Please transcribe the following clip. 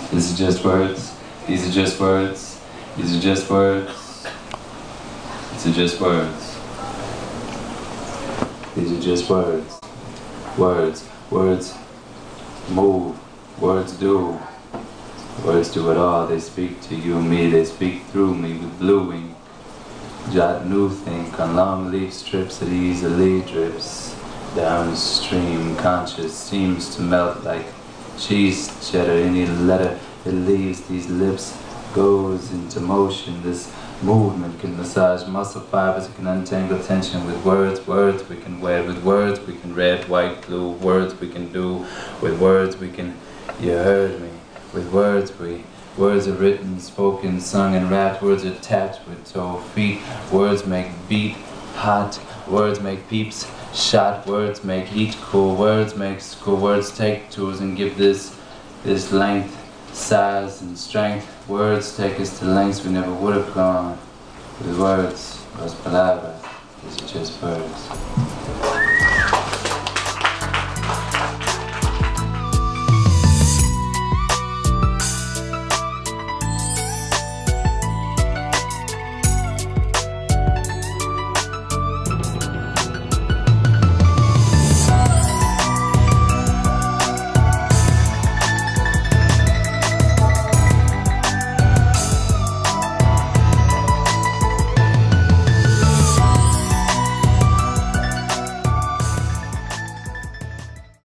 These are just words. These are just words. These are just words. These are just words. These are just words. Words. Words move. Words do. Words do it all. They speak to you and me. They speak through me with blue ink. Jot new think on long leaf strips that easily drips downstream. Conscious seems to melt like cheese cheddar. Any letter that leaves these lips goes into motion. This movement can massage muscle fibers. It can untangle tension with words. Words we can wear. With words we can red, white, blue. Words we can do. With words we can. You heard me. With words words are written, spoken, sung, and rapped. Words are tapped with toe, feet. Words make beat hot. Words make peeps shot. Words make eat cool. Words make school. Words take tools and give this length, size, and strength. Words take us to lengths we never would have gone. With words, las palabras, these are just words.